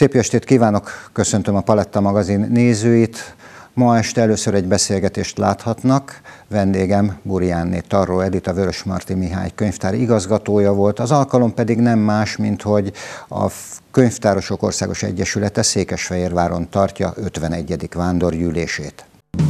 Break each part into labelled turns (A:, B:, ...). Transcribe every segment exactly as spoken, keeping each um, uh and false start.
A: Szép estét kívánok, köszöntöm a Paletta magazin nézőit. Ma este először egy beszélgetést láthatnak. Vendégem Burjánné Tarró Edit, a Vörösmarty Mihály könyvtár igazgatója volt. Az alkalom pedig nem más, mint hogy a Könyvtárosok Országos Egyesülete Székesfehérváron tartja ötvenegyedik vándorgyűlését.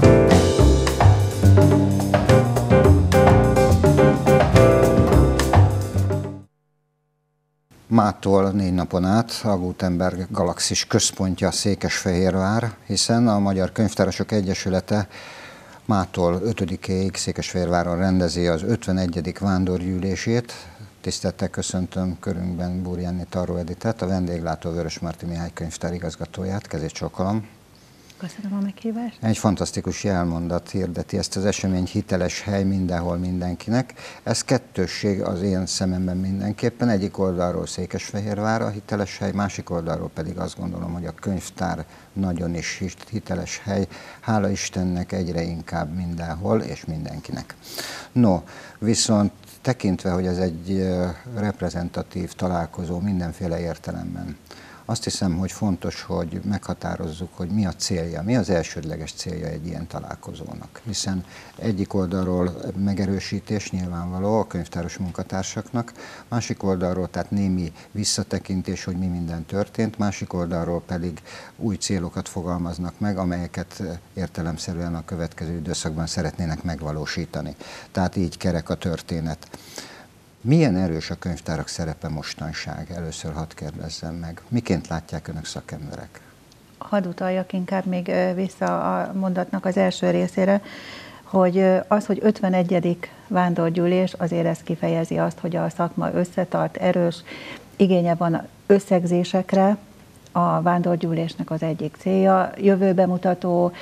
A: Mától négy napon át a Gutenberg Galaxis központja Székesfehérvár, hiszen a Magyar Könyvtárosok Egyesülete mától ötödikéig Székesfehérváron rendezi az ötvenegyedik vándorgyűlését. Tisztelettel köszöntöm körünkben Burjánné Tarró Editet, a vendéglátó Vörösmarty Mihály könyvtár igazgatóját. Kezét csókolom.
B: Köszönöm a meghívást.
A: Egy fantasztikus jelmondat hirdeti ezt az esemény: hiteles hely mindenhol mindenkinek. Ez kettősség az én szememben mindenképpen. Egyik oldalról Székesfehérvár a hiteles hely, másik oldalról pedig azt gondolom, hogy a könyvtár nagyon is hiteles hely. Hála Istennek egyre inkább mindenhol és mindenkinek. No, viszont tekintve, hogy ez egy reprezentatív találkozó mindenféle értelemben, azt hiszem, hogy fontos, hogy meghatározzuk, hogy mi a célja, mi az elsődleges célja egy ilyen találkozónak. Hiszen egyik oldalról megerősítés nyilvánvaló a könyvtáros munkatársaknak, másik oldalról tehát némi visszatekintés, hogy mi minden történt, másik oldalról pedig új célokat fogalmaznak meg, amelyeket értelemszerűen a következő időszakban szeretnének megvalósítani. Tehát így kerek a történet. Milyen erős a könyvtárak szerepe mostanság? Először hadd kérdezzem meg. Miként látják önök szakemberek?
B: Hadd utaljak inkább még vissza a mondatnak az első részére, hogy az, hogy ötvenegyedik vándorgyűlés, azért ez kifejezi azt, hogy a szakma összetart, erős, igénye van összegzésekre. A vándorgyűlésnek az egyik célja, jövőbe mutató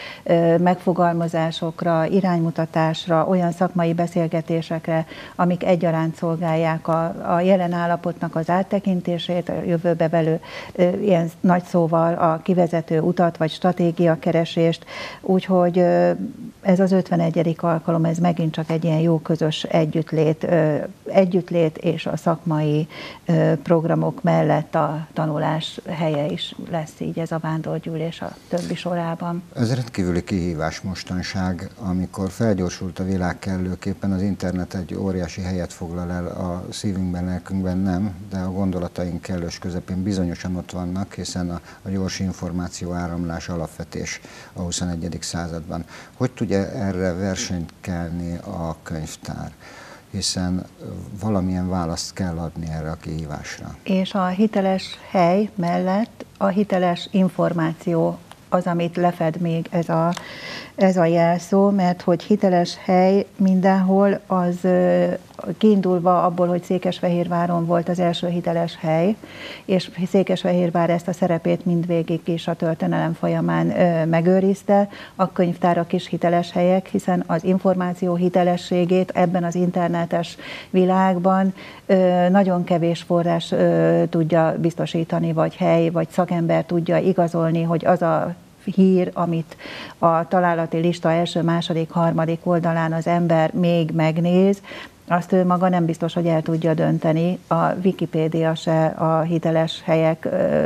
B: megfogalmazásokra, iránymutatásra, olyan szakmai beszélgetésekre, amik egyaránt szolgálják a, a jelen állapotnak az áttekintését, a jövőbe velő ilyen nagy szóval a kivezető utat vagy stratégiakeresést. Úgyhogy ez az ötvenegyedik alkalom, ez megint csak egy ilyen jó közös együttlét, együttlét és a szakmai programok mellett a tanulás helye is lesz így ez a vándorgyűlés a többi sorában.
A: Ez rendkívüli kihívás mostanság, amikor felgyorsult a világ kellőképpen, az internet egy óriási helyet foglal el a szívünkben, lelkünkben nem, de a gondolataink kellős közepén bizonyosan ott vannak, hiszen a, a gyors információ áramlás alapvetés a huszonegyedik században. Hogy tudja erre versenyt kelni a könyvtár? Hiszen valamilyen választ kell adni erre a kihívásra.
B: És a hiteles hely mellett a hiteles információ az, amit lefed még ez a, ez a jelszó, mert hogy hiteles hely mindenhol, az kiindulva abból, hogy Székesfehérváron volt az első hiteles hely, és Székesfehérvár ezt a szerepét mindvégig is a történelem folyamán megőrizte, a könyvtárak is hiteles helyek, hiszen az információ hitelességét ebben az internetes világban nagyon kevés forrás tudja biztosítani, vagy hely, vagy szakember tudja igazolni, hogy az a hír, amit a találati lista első, második, harmadik oldalán az ember még megnéz, azt ő maga nem biztos, hogy el tudja dönteni. A Wikipédia se a hiteles helyek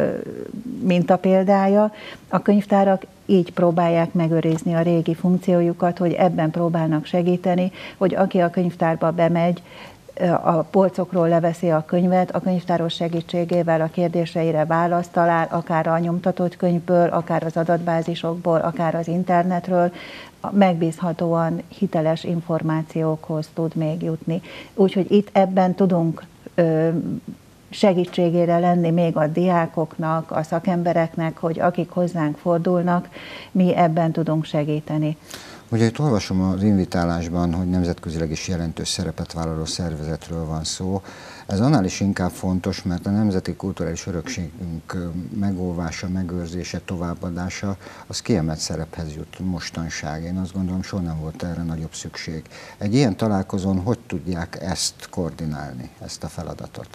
B: mintapéldája. A könyvtárak így próbálják megőrizni a régi funkciójukat, hogy ebben próbálnak segíteni, hogy aki a könyvtárba bemegy, a polcokról leveszi a könyvet, a könyvtáros segítségével a kérdéseire választ talál, akár a nyomtatott könyvből, akár az adatbázisokból, akár az internetről, megbízhatóan hiteles információkhoz tud még jutni. Úgyhogy itt ebben tudunk ö, segítségére lenni még a diákoknak, a szakembereknek, hogy akik hozzánk fordulnak, mi ebben tudunk segíteni.
A: Ugye itt olvasom az invitálásban, hogy nemzetközileg is jelentős szerepet vállaló szervezetről van szó. Ez annál is inkább fontos, mert a nemzeti kulturális örökségünk megóvása, megőrzése, továbbadása, az kiemelt szerephez jut mostanság. Én azt gondolom, soha nem volt erre nagyobb szükség. Egy ilyen találkozón hogy tudják ezt koordinálni, ezt a feladatot?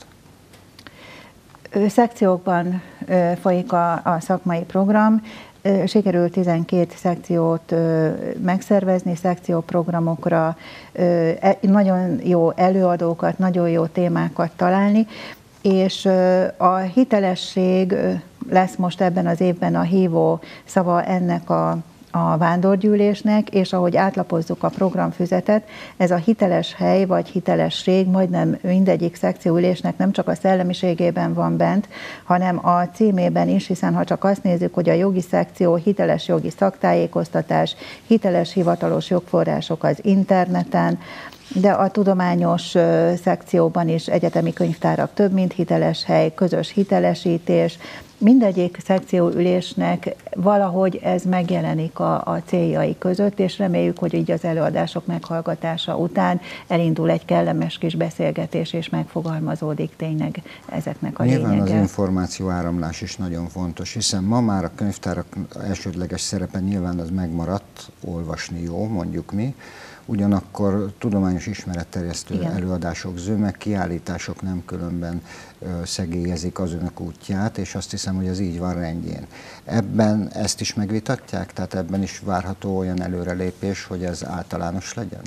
B: Szekciókban folyik a, a szakmai program. Sikerült tizenkét szekciót megszervezni, szekcióprogramokra, nagyon jó előadókat, nagyon jó témákat találni, és a hitelesség lesz most ebben az évben a hívó szava ennek a a vándorgyűlésnek, és ahogy átlapozzuk a programfüzetet, ez a hiteles hely vagy hitelesség majdnem mindegyik szekcióülésnek nem csak a szellemiségében van bent, hanem a címében is, hiszen ha csak azt nézzük, hogy a jogi szekció hiteles jogi szaktájékoztatás, hiteles hivatalos jogforrások az interneten, de a tudományos szekcióban is egyetemi könyvtárak több, mint hiteles hely, közös hitelesítés, mindegyik szekcióülésnek valahogy ez megjelenik a, a céljai között, és reméljük, hogy így az előadások meghallgatása után elindul egy kellemes kis beszélgetés, és megfogalmazódik tényleg ezeknek a
A: Nyilván
B: lényege.
A: az információ áramlás is nagyon fontos, hiszen ma már a könyvtárak elsődleges szerepe nyilván az megmaradt, olvasni jó, mondjuk mi, ugyanakkor tudományos ismeretterjesztő Igen. előadások, zömeg, kiállítások nem különben ö, szegélyezik az önök útját, és azt hiszem, hogy ez így van rendjén. Ebben ezt is megvitatják? Tehát ebben is várható olyan előrelépés, hogy ez általános legyen?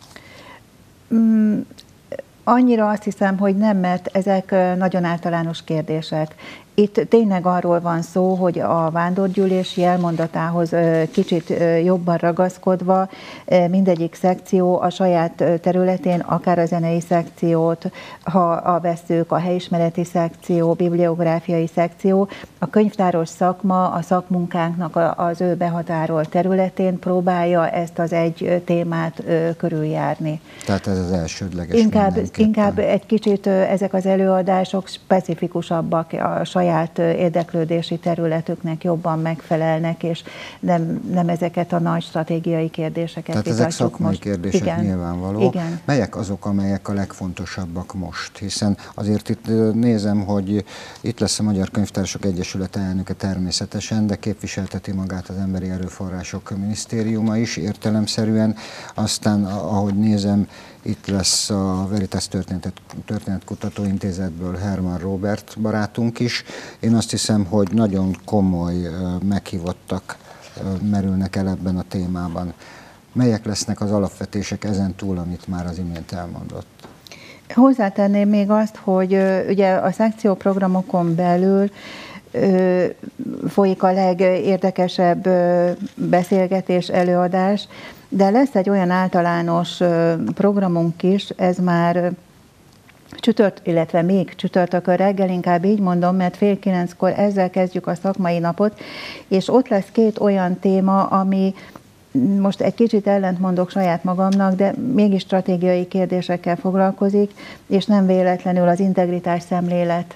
B: Mm, annyira azt hiszem, hogy nem, mert ezek nagyon általános kérdések. Itt tényleg arról van szó, hogy a vándorgyűlés jelmondatához kicsit jobban ragaszkodva mindegyik szekció a saját területén, akár a zenei szekciót, ha a vesszük, a helyismereti szekció, bibliográfiai szekció, a könyvtáros szakma a szakmunkánknak az ő behatárolt területén próbálja ezt az egy témát körüljárni.
A: Tehát ez az elsődleges.
B: Inkább, inkább egy kicsit ezek az előadások specifikusabbak a saját saját érdeklődési területüknek jobban megfelelnek, és nem, nem ezeket a nagy stratégiai kérdéseket
A: Tehát
B: vitatjuk
A: ezek szakmai
B: most.
A: kérdések
B: Igen.
A: nyilvánvaló.
B: Igen.
A: Melyek azok, amelyek a legfontosabbak most? Hiszen azért itt nézem, hogy itt lesz a Magyar Könyvtárosok Egyesülete elnöke természetesen, de képviselteti magát az Emberi Erőforrások Minisztériuma is értelemszerűen. Aztán, ahogy nézem, itt lesz a Veritas Történetkutató Intézetből Herman Róbert barátunk is. Én azt hiszem, hogy nagyon komoly meghívottak merülnek el ebben a témában. Melyek lesznek az alapvetések ezen túl, amit már az imént elmondott?
B: Hozzátenném még azt, hogy ugye a szekcióprogramokon belül ö, folyik a legérdekesebb ö, beszélgetés, előadás, de lesz egy olyan általános ö, programunk is, ez már csütört, illetve még csütörtökön reggel, inkább így mondom, mert fél kilenckor ezzel kezdjük a szakmai napot, és ott lesz két olyan téma, ami most egy kicsit ellentmondok saját magamnak, de mégis stratégiai kérdésekkel foglalkozik, és nem véletlenül az integritás szemlélet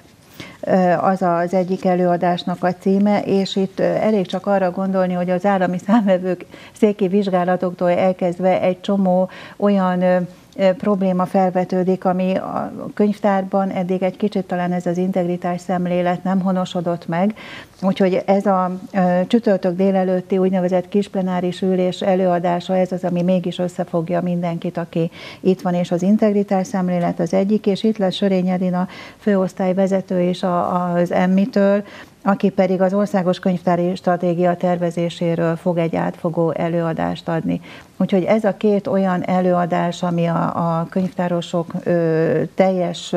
B: az az egyik előadásnak a címe, és itt elég csak arra gondolni, hogy az állami számvevők széki vizsgálatoktól elkezdve egy csomó olyan probléma felvetődik, ami a könyvtárban eddig egy kicsit talán ez az integritás szemlélet nem honosodott meg. Úgyhogy ez a csütörtök délelőtti úgynevezett kisplenáris ülés előadása, ez az, ami mégis összefogja mindenkit, aki itt van, és az integritás szemlélet az egyik, és itt lesz Sörény Edina főosztályvezető és az emmitől, aki pedig az Országos Könyvtári Stratégia tervezéséről fog egy átfogó előadást adni. Úgyhogy ez a két olyan előadás, ami a, a könyvtárosok ö, teljes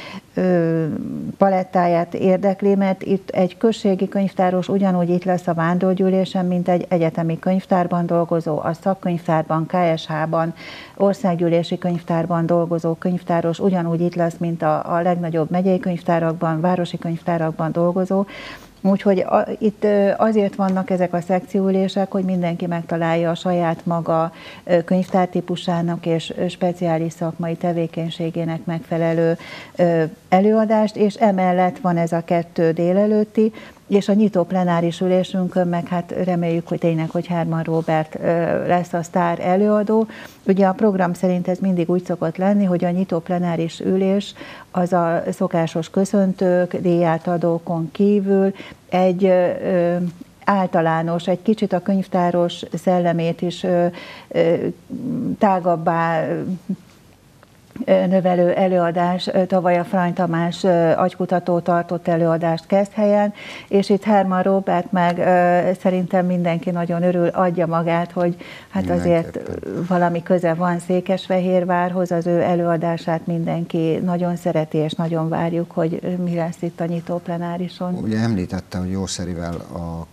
B: ö, palettáját érdekli, mert itt egy községi könyvtáros ugyanúgy itt lesz a vándorgyűlésen, mint egy egyetemi könyvtárban dolgozó, a szakkönyvtárban, ká es há-ban, országgyűlési könyvtárban dolgozó könyvtáros ugyanúgy itt lesz, mint a, a legnagyobb megyei könyvtárakban, városi könyvtárakban dolgozó. Úgyhogy a, itt azért vannak ezek a szekcióülések, hogy mindenki megtalálja a saját maga könyvtártípusának és speciális szakmai tevékenységének megfelelő előadást, és emellett van ez a kettő délelőtti, és a nyitó plenáris ülésünkön meg hát reméljük, hogy tényleg, hogy Herman Róbert lesz a sztár előadó. Ugye a program szerint ez mindig úgy szokott lenni, hogy a nyitó plenáris ülés az a szokásos köszöntők, díjátadókon kívül egy ö, általános, egy kicsit a könyvtáros szellemét is ö, ö, tágabbá növelő előadás, tavaly a Frany Tamás agykutató tartott előadást Keszthelyen, és itt Herman Róbert meg szerintem mindenki nagyon örül, adja magát, hogy hát azért valami köze van Székesfehérvárhoz, az ő előadását mindenki nagyon szereti, és nagyon várjuk, hogy mi lesz itt a nyitó plenárison.
A: Ugye említette, hogy Jószerivel a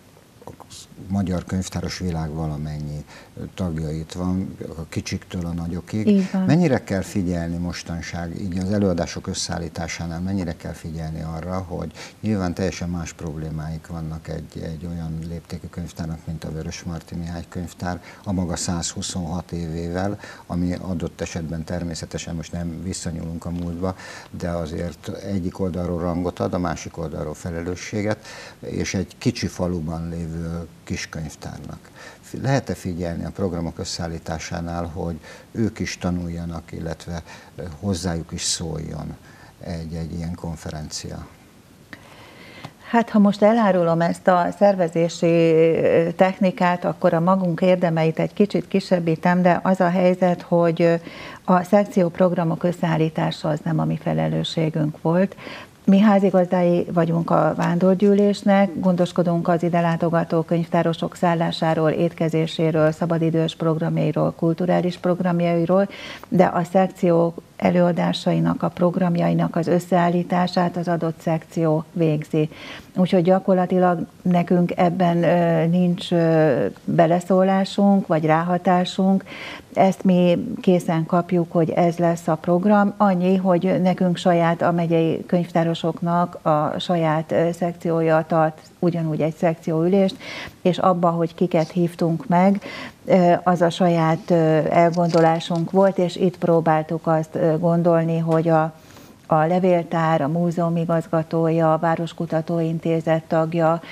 A: magyar könyvtáros világ valamennyi tagja itt van, a kicsiktől a nagyokig. Mennyire kell figyelni mostanság, így az előadások összeállításánál, mennyire kell figyelni arra, hogy nyilván teljesen más problémáik vannak egy, egy olyan léptékű könyvtárnak, mint a Vörösmarty Mihály könyvtár, a maga százhuszonhat évével, ami adott esetben természetesen, most nem visszanyúlunk a múltba, de azért egyik oldalról rangot ad, a másik oldalról felelősséget, és egy kicsi faluban lévő kis könyvtárnak. Lehet-e figyelni a programok összeállításánál, hogy ők is tanuljanak, illetve hozzájuk is szóljon egy, egy ilyen konferencia?
B: Hát, ha most elárulom ezt a szervezési technikát, akkor a magunk érdemeit egy kicsit kisebbítem, de az a helyzet, hogy a szekcióprogramok összeállítása az nem a mi felelősségünk volt. Mi házigazdái vagyunk a vándorgyűlésnek, gondoskodunk az ide látogató könyvtárosok szállásáról, étkezéséről, szabadidős programjairól, kulturális programjairól, de a szekció előadásainak, a programjainak az összeállítását az adott szekció végzi. Úgyhogy gyakorlatilag nekünk ebben nincs beleszólásunk, vagy ráhatásunk. Ezt mi készen kapjuk, hogy ez lesz a program. Annyi, hogy nekünk saját a megyei könyvtárosoknak a saját szekciója tart ugyanúgy egy szekcióülést, és abba, hogy kiket hívtunk meg, az a saját elgondolásunk volt, és itt próbáltuk azt gondolni, hogy a, a levéltár, a múzeum igazgatója, a Városkutatóintézet tagja,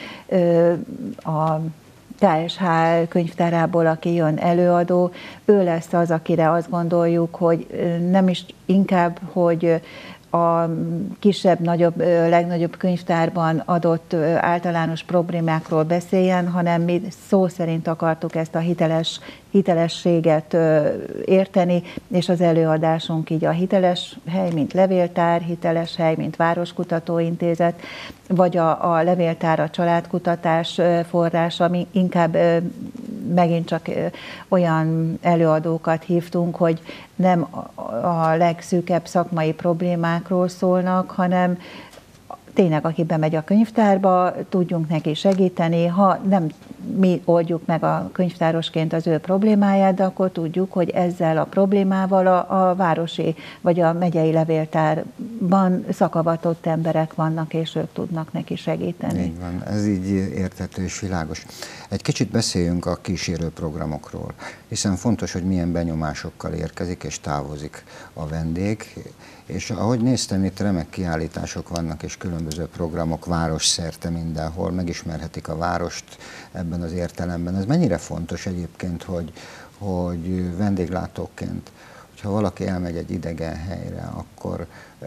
B: a ká es há könyvtárából, aki jön előadó, ő lesz az, akire azt gondoljuk, hogy nem is inkább, hogy a kisebb, nagyobb, legnagyobb könyvtárban adott általános problémákról beszéljen, hanem mi szó szerint akartuk ezt a hiteles, hitelességet érteni, és az előadásunk így a hiteles hely, mint levéltár, hiteles hely, mint Városkutatóintézet, vagy a, a levéltár a családkutatás forrás, ami inkább megint csak olyan előadókat hívtunk, hogy nem a legszűkebb szakmai problémákról szólnak, hanem tényleg, aki bemegy a könyvtárba, tudjunk neki segíteni, ha nem mi oldjuk meg a könyvtárosként az ő problémáját, de akkor tudjuk, hogy ezzel a problémával a, a városi vagy a megyei levéltárban szakavatott emberek vannak, és ők tudnak neki segíteni.
A: Így van, ez így érthető és világos. Egy kicsit beszéljünk a kísérő programokról, hiszen fontos, hogy milyen benyomásokkal érkezik és távozik a vendég, és ahogy néztem, itt remek kiállítások vannak, és különböző programok városszerte mindenhol, megismerhetik a várost ebben az értelemben. Ez mennyire fontos egyébként, hogy, hogy vendéglátóként, hogyha valaki elmegy egy idegen helyre, akkor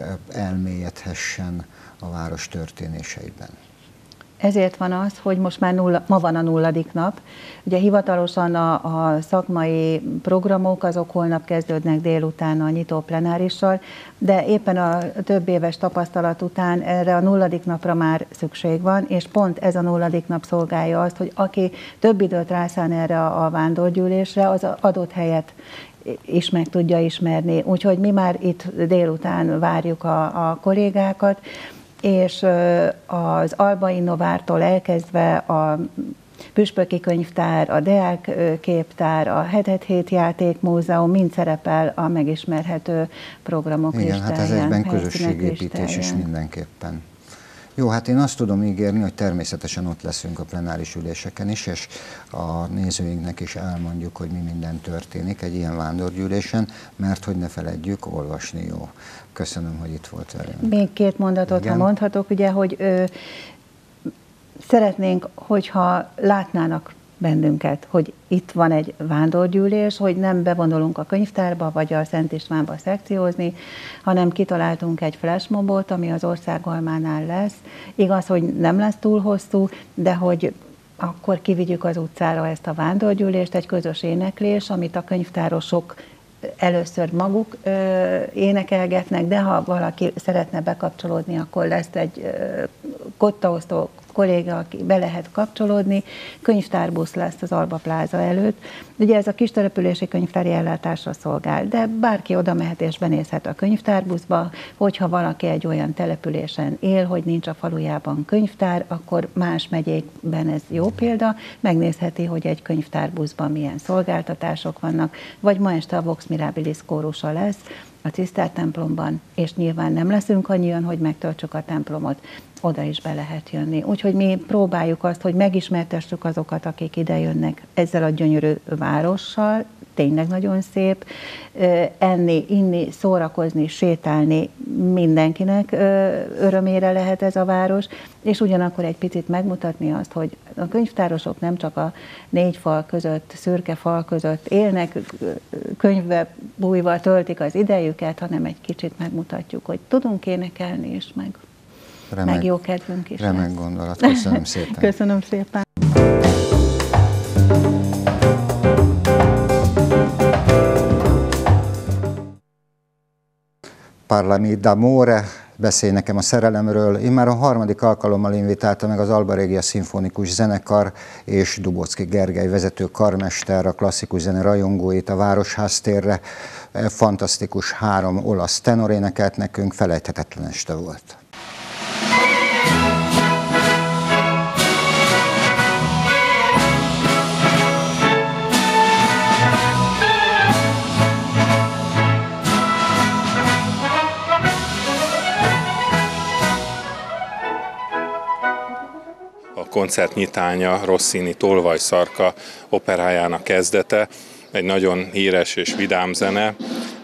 A: elmélyedhessen a város történéseiben.
B: Ezért van az, hogy most már nulla, ma van a nulladik nap. Ugye hivatalosan a, a szakmai programok azok holnap kezdődnek délután a nyitó plenárissal, de éppen a több éves tapasztalat után erre a nulladik napra már szükség van, és pont ez a nulladik nap szolgálja azt, hogy aki több időt rászán erre a vándorgyűlésre, az adott helyet is meg tudja ismerni. Úgyhogy mi már itt délután várjuk a, a kollégákat, és az Alba Innovártól elkezdve a Püspöki Könyvtár, a Deák Képtár, a Hetet Hét Játékmúzeum mind szerepel a megismerhető programok
A: listáján. Igen, hát ez egyben közösségépítés is mindenképpen. Jó, hát én azt tudom ígérni, hogy természetesen ott leszünk a plenáris üléseken is, és a nézőinknek is elmondjuk, hogy mi minden történik egy ilyen vándorgyűlésen, mert hogy ne feledjük, olvasni jó. Köszönöm, hogy itt volt velünk.
B: Még két mondatot, igen, ha mondhatok, ugye, hogy ö, szeretnénk, hogyha látnának bennünket, hogy itt van egy vándorgyűlés, hogy nem bevonulunk a könyvtárba, vagy a Szent Istvánba szekciózni, hanem kitaláltunk egy flashmobot, ami az Országalmánál lesz. Igaz, hogy nem lesz túl hosszú, de hogy akkor kivigyük az utcára ezt a vándorgyűlést, egy közös éneklés, amit a könyvtárosok először maguk énekelgetnek, de ha valaki szeretne bekapcsolódni, akkor lesz egy kottaosztó kolléga, aki be lehet kapcsolódni. Könyvtárbusz lesz az Alba Pláza előtt. Ugye ez a kistelepülési könyvtári ellátásra szolgál, de bárki oda mehet és benézhet a könyvtárbuszba, hogyha valaki egy olyan településen él, hogy nincs a falujában könyvtár, akkor más megyékben ez jó példa, megnézheti, hogy egy könyvtárbuszban milyen szolgáltatások vannak, vagy ma este a Vox Mirabilis kórusa lesz a Ciszter templomban, és nyilván nem leszünk annyian, hogy megtöltsük a templomot, oda is be lehet jönni. Úgyhogy mi próbáljuk azt, hogy megismertessük azokat, akik ide jönnek ezzel a gyönyörű várossal, tényleg nagyon szép, enni, inni, szórakozni, sétálni mindenkinek örömére lehet ez a város, és ugyanakkor egy picit megmutatni azt, hogy a könyvtárosok nem csak a négy fal között, szürke fal között élnek, könyvbe bújva töltik az idejüket, hanem egy kicsit megmutatjuk, hogy tudunk énekelni, és meg, remek, meg jó kedvünk is.
A: Remek lesz. Gondolat, köszönöm szépen.
B: Köszönöm szépen.
A: Parlami d'amore, beszélj nekem a szerelemről. Én már a harmadik alkalommal invitálta meg az Alba Regia Szimfonikus Zenekar és Dubocki Gergely vezető karmester a klasszikus zene rajongóit a Városháztérre. Fantasztikus három olasz tenor énekelt nekünk, felejthetetlen este volt.
C: Koncertnyitánya Rossini Tolvajszarka operájának kezdete, egy nagyon híres és vidám zene.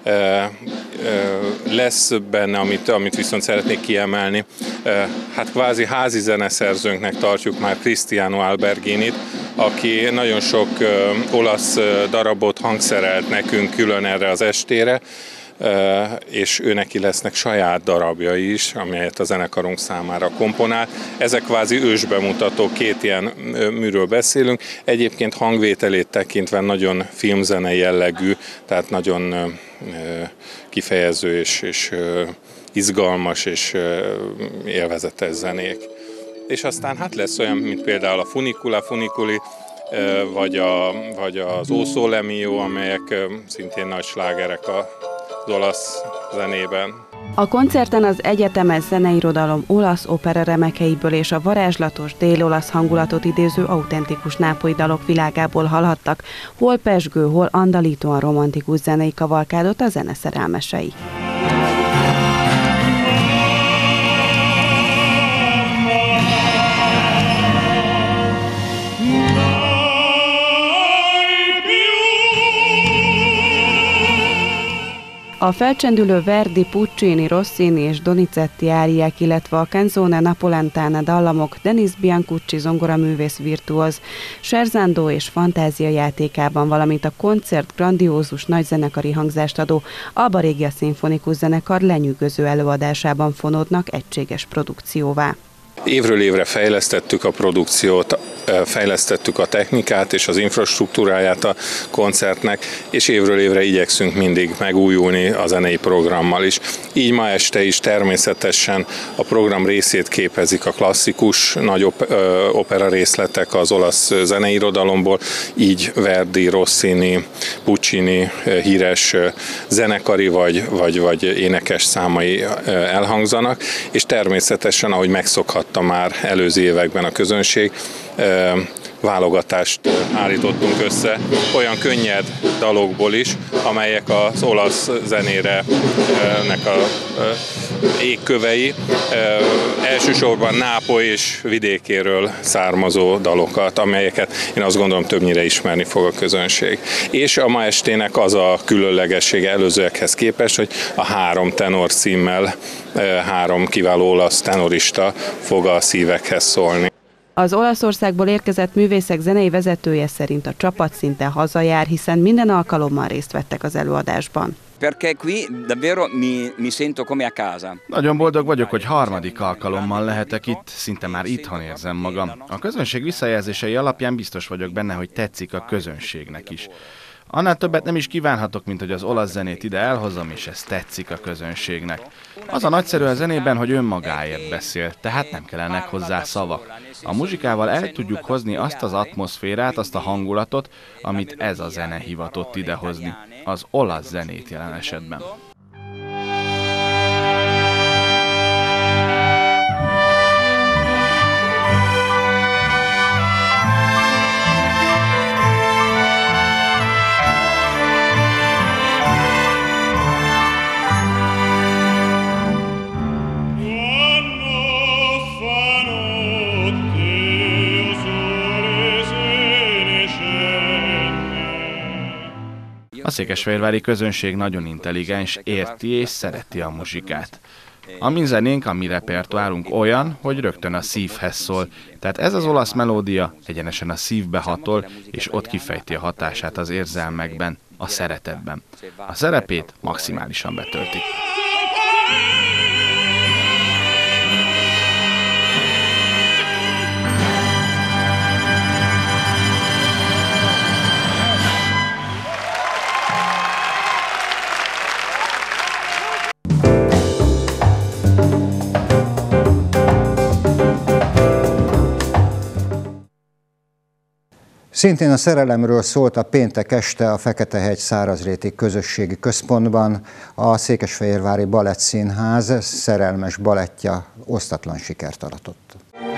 C: Lesz benne, amit, amit viszont szeretnék kiemelni, hát kvázi házi zeneszerzőnknek tartjuk már Cristiano Alberghinit, aki nagyon sok olasz darabot hangszerelt nekünk külön erre az estére, és őneki lesznek saját darabjai is, amelyet a zenekarunk számára komponál. Ezek kvázi ősbemutató, két ilyen műről beszélünk. Egyébként hangvételét tekintve nagyon filmzene jellegű, tehát nagyon kifejező és, és izgalmas és élvezetes zenék. És aztán hát lesz olyan, mint például a Funicula, Funiculi, vagy, a, vagy az O Sole Mio, amelyek szintén nagy slágerek a az olasz zenében.
D: A koncerten az egyetemes zeneirodalom olasz opera remekeiből és a varázslatos dél-olasz hangulatot idéző autentikus nápolyi dalok világából hallhattak, hol pezsgő, hol andalítóan romantikus zenei kavalkádot a zene szerelmesei. A felcsendülő Verdi, Puccini, Rossini és Donizetti áriák, illetve a Canzone Napoletana dallamok Denis Biancucci zongoraművész virtuóz, Scherzando és Fantázia játékában, valamint a koncert grandiózus nagyzenekari hangzást adó Alba Regia Szimfonikus Zenekar lenyűgöző előadásában fonódnak egységes produkcióvá.
C: Évről évre fejlesztettük a produkciót, fejlesztettük a technikát és az infrastruktúráját a koncertnek, és évről évre igyekszünk mindig megújulni a zenei programmal is. Így ma este is természetesen a program részét képezik a klasszikus nagy opera részletek az olasz zeneirodalomból, így Verdi, Rossini, Puccini híres zenekari vagy, vagy, vagy énekes számai elhangzanak, és természetesen, ahogy megszokhatta már előző években a közönség, válogatást állítottunk össze olyan könnyed dalokból is, amelyek az olasz zenére nek a égkövei, elsősorban Nápoly és vidékéről származó dalokat, amelyeket én azt gondolom többnyire ismerni fog a közönség. És a ma estének az a különlegessége előzőekhez képest, hogy a három tenor címmel három kiváló olasz tenorista fog a szívekhez szólni.
D: Az Olaszországból érkezett művészek zenei vezetője szerint a csapat szinte hazajár, hiszen minden alkalommal részt vettek az előadásban.
E: Perché qui davvero mi, mi sento come a casa.
F: Nagyon boldog vagyok, hogy harmadik alkalommal lehetek itt, szinte már itthon érzem magam. A közönség visszajelzései alapján biztos vagyok benne, hogy tetszik a közönségnek is. Annál többet nem is kívánhatok, mint hogy az olasz zenét ide elhozom, és ez tetszik a közönségnek. Az a nagyszerű a zenében, hogy önmagáért beszél, tehát nem kellenek hozzá szavak. A muzsikával el tudjuk hozni azt az atmoszférát, azt a hangulatot, amit ez a zene hivatott idehozni. Az olasz zenét jelen esetben. A székesfehérvári közönség nagyon intelligens, érti és szereti a muzsikát. A mi zenénk, a mi repertoárunk olyan, hogy rögtön a szívhez szól, tehát ez az olasz melódia egyenesen a szívbe hatol, és ott kifejti a hatását az érzelmekben, a szeretetben. A szerepét maximálisan betölti.
A: Szintén a szerelemről szólt a péntek este a Feketehegy Szárazréti Közösségi Központban a Székesfehérvári Balettszínház szerelmes balettja osztatlan sikert aratott.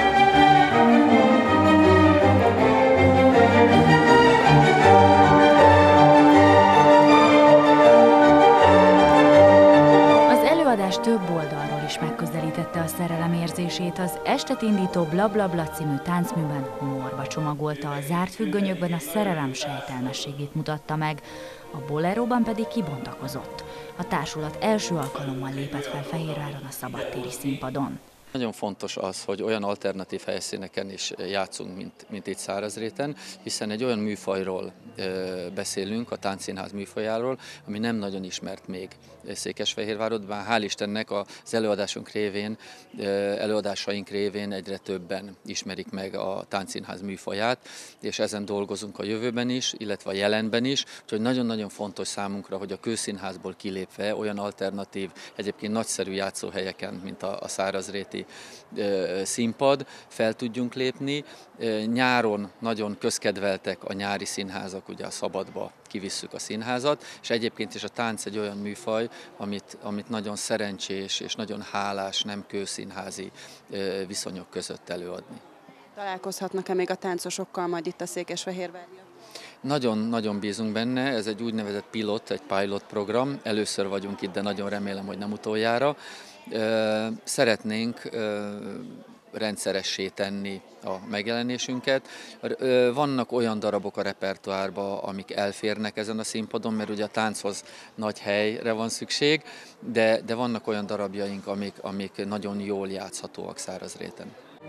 G: Több oldalról is megközelítette a szerelem érzését, az estet indító Blablabla című táncműben humorba csomagolta, a zárt függönyökben a szerelem sejtelmességét mutatta meg, a boleróban pedig kibontakozott. A társulat első alkalommal lépett fel Fehérváron a szabadtéri színpadon.
H: Nagyon fontos az, hogy olyan alternatív helyszíneken is játszunk, mint, mint itt Szárazréten, hiszen egy olyan műfajról e, beszélünk, a táncszínház műfajáról, ami nem nagyon ismert még Székesfehérvárodban. Hál' Istennek az előadásunk révén, e, előadásaink révén egyre többen ismerik meg a táncszínház műfaját, és ezen dolgozunk a jövőben is, illetve a jelenben is, úgyhogy nagyon-nagyon fontos számunkra, hogy a Kőszínházból kilépve olyan alternatív, egyébként nagyszerű játszóhelyeken, mint a, a Szárazréti színpad, fel tudjunk lépni. Nyáron nagyon közkedveltek a nyári színházak, ugye a szabadba kivisszük a színházat, és egyébként is a tánc egy olyan műfaj, amit, amit nagyon szerencsés és nagyon hálás, nem kőszínházi viszonyok között előadni.
I: Találkozhatnak-e még a táncosokkal majd itt a Székesfehérvárjon?
H: Nagyon-nagyon bízunk benne, ez egy úgynevezett pilot, egy pilot program, először vagyunk itt, de nagyon remélem, hogy nem utoljára. Szeretnénk rendszeressé tenni a megjelenésünket. Vannak olyan darabok a repertoárban, amik elférnek ezen a színpadon, mert ugye a tánchoz nagy helyre van szükség, de, de vannak olyan darabjaink, amik, amik nagyon jól játszhatóak Szárazréten.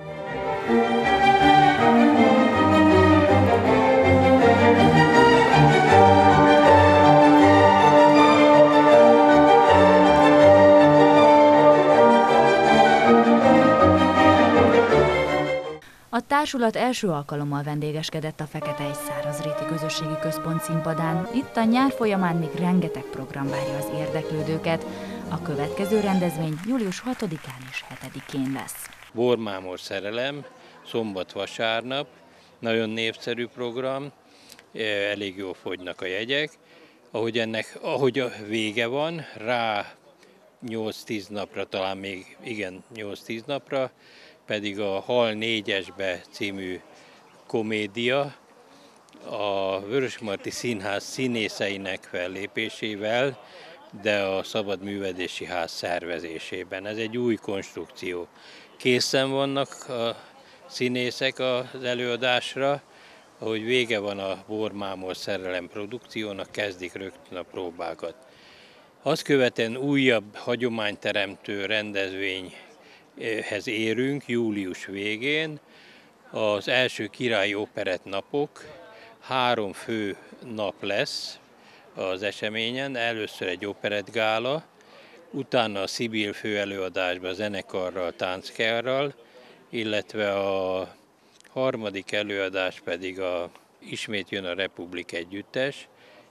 G: A társulat első alkalommal vendégeskedett a Feketehegy Szárazréti Közösségi Központ színpadán. Itt a nyár folyamán még rengeteg program várja az érdeklődőket. A következő rendezvény július hatodikán és hetedikén lesz.
J: Bormámor szerelem, szombat-vasárnap, nagyon népszerű program, elég jól fogynak a jegyek. Ahogy ennek, ahogy a vége van, rá nyolc-tíz napra, talán még igen, nyolc-tíz napra, pedig a Hal négyesbe című komédia a Vörösmarty Színház színészeinek fellépésével, de a Szabad Művelési Ház szervezésében. Ez egy új konstrukció. Készen vannak a színészek az előadásra, ahogy vége van a Bormámor szerelem produkciónak, kezdik rögtön a próbákat. Azt követően újabb hagyományteremtő rendezvényhez érünk július végén. Az első királyi operett napok, három fő nap lesz az eseményen. Először egy operettgála, utána a Szibil főelőadásban zenekarral, tánckárral, illetve a harmadik előadás pedig a Ismét jön a Republik együttes,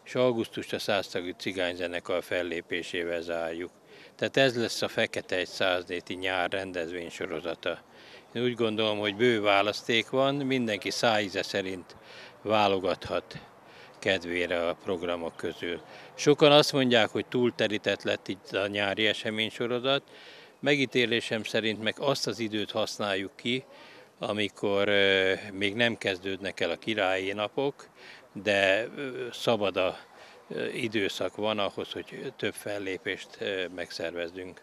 J: és augusztust a száztagú cigányzenekar fellépésével zárjuk. Tehát ez lesz a Fekete egy száznéti nyár rendezvénysorozata. Én úgy gondolom, hogy bő választék van, mindenki szájíze szerint válogathat kedvére a programok közül. Sokan azt mondják, hogy túlterített lett itt a nyári eseménysorozat, megítélésem szerint meg azt az időt használjuk ki, amikor még nem kezdődnek el a királyi napok, de szabad a időszak van ahhoz, hogy több fellépést megszervezzünk.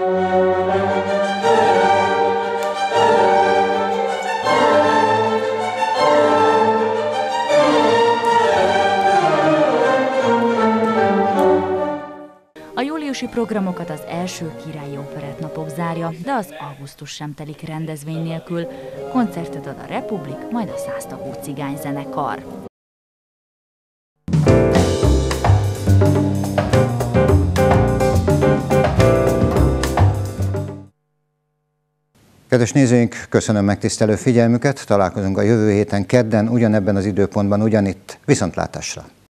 G: A júliusi programokat az első királyi operettnapok zárja, de az augusztus sem telik rendezvény nélkül. Koncertet ad a Republik, majd a száztagú cigányzenekar.
A: Kedves nézőink, köszönöm megtisztelő figyelmüket, találkozunk a jövő héten kedden, ugyanebben az időpontban, ugyanitt, viszontlátásra!